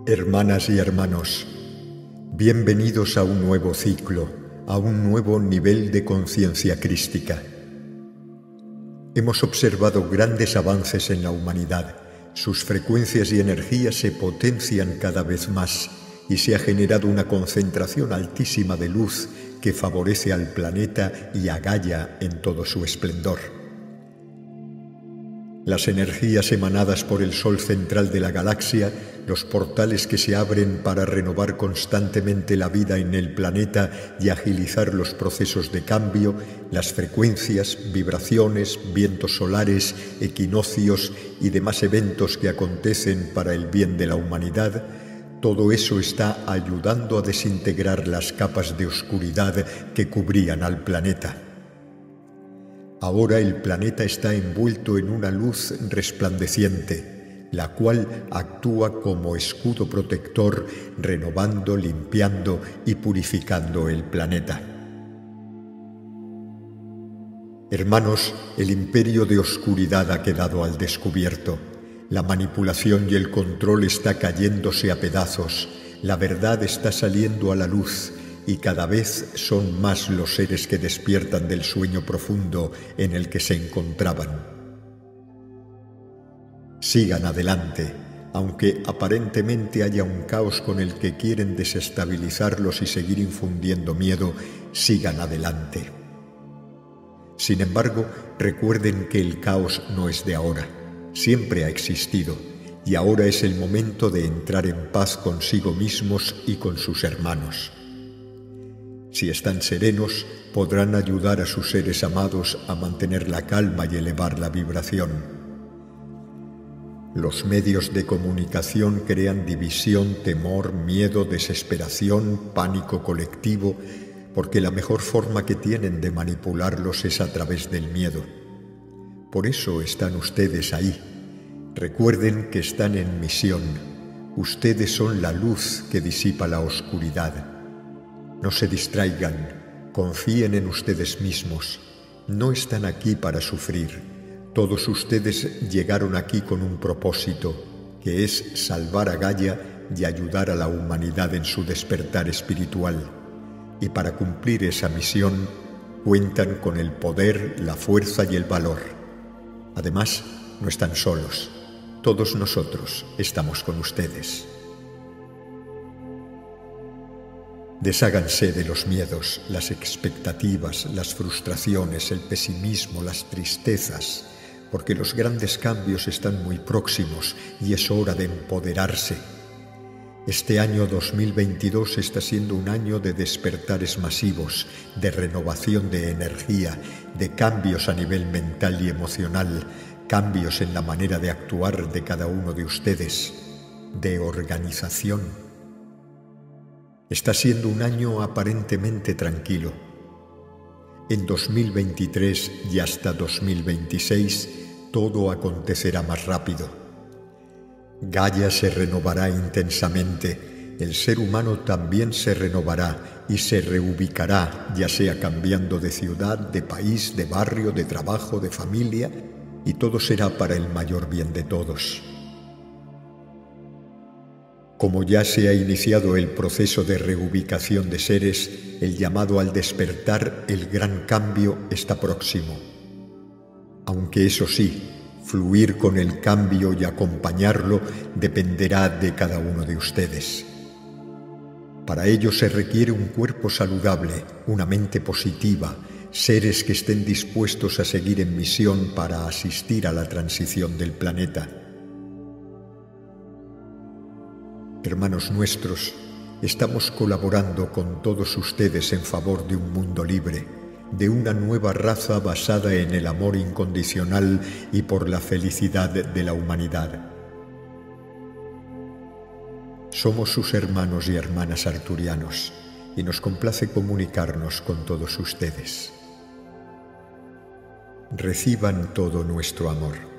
Hermanas y hermanos, bienvenidos a un nuevo ciclo, a un nuevo nivel de conciencia crística. Hemos observado grandes avances en la humanidad, sus frecuencias y energías se potencian cada vez más y se ha generado una concentración altísima de luz que favorece al planeta y a Gaia en todo su esplendor. Las energías emanadas por el Sol central de la galaxia, los portales que se abren para renovar constantemente la vida en el planeta y agilizar los procesos de cambio, las frecuencias, vibraciones, vientos solares, equinoccios y demás eventos que acontecen para el bien de la humanidad, todo eso está ayudando a desintegrar las capas de oscuridad que cubrían al planeta. Ahora el planeta está envuelto en una luz resplandeciente, la cual actúa como escudo protector, renovando, limpiando y purificando el planeta. Hermanos, el imperio de oscuridad ha quedado al descubierto. La manipulación y el control está cayéndose a pedazos. La verdad está saliendo a la luz. Y cada vez son más los seres que despiertan del sueño profundo en el que se encontraban. Sigan adelante, aunque aparentemente haya un caos con el que quieren desestabilizarlos y seguir infundiendo miedo, sigan adelante. Sin embargo, recuerden que el caos no es de ahora, siempre ha existido, y ahora es el momento de entrar en paz consigo mismos y con sus hermanos. Si están serenos, podrán ayudar a sus seres amados a mantener la calma y elevar la vibración. Los medios de comunicación crean división, temor, miedo, desesperación, pánico colectivo, porque la mejor forma que tienen de manipularlos es a través del miedo. Por eso están ustedes ahí. Recuerden que están en misión. Ustedes son la luz que disipa la oscuridad. No se distraigan, confíen en ustedes mismos. No están aquí para sufrir. Todos ustedes llegaron aquí con un propósito, que es salvar a Gaia y ayudar a la humanidad en su despertar espiritual. Y para cumplir esa misión, cuentan con el poder, la fuerza y el valor. Además, no están solos. Todos nosotros estamos con ustedes. Desháganse de los miedos, las expectativas, las frustraciones, el pesimismo, las tristezas, porque los grandes cambios están muy próximos y es hora de empoderarse. Este año 2022 está siendo un año de despertares masivos, de renovación de energía, de cambios a nivel mental y emocional, cambios en la manera de actuar de cada uno de ustedes, de organización. Está siendo un año aparentemente tranquilo. En 2023 y hasta 2026 todo acontecerá más rápido. Gaia se renovará intensamente, el ser humano también se renovará y se reubicará, ya sea cambiando de ciudad, de país, de barrio, de trabajo, de familia, y todo será para el mayor bien de todos. Como ya se ha iniciado el proceso de reubicación de seres, el llamado al despertar, el gran cambio está próximo. Aunque eso sí, fluir con el cambio y acompañarlo dependerá de cada uno de ustedes. Para ello se requiere un cuerpo saludable, una mente positiva, seres que estén dispuestos a seguir en misión para asistir a la transición del planeta. Hermanos nuestros, estamos colaborando con todos ustedes en favor de un mundo libre, de una nueva raza basada en el amor incondicional y por la felicidad de la humanidad. Somos sus hermanos y hermanas arturianos y nos complace comunicarnos con todos ustedes. Reciban todo nuestro amor.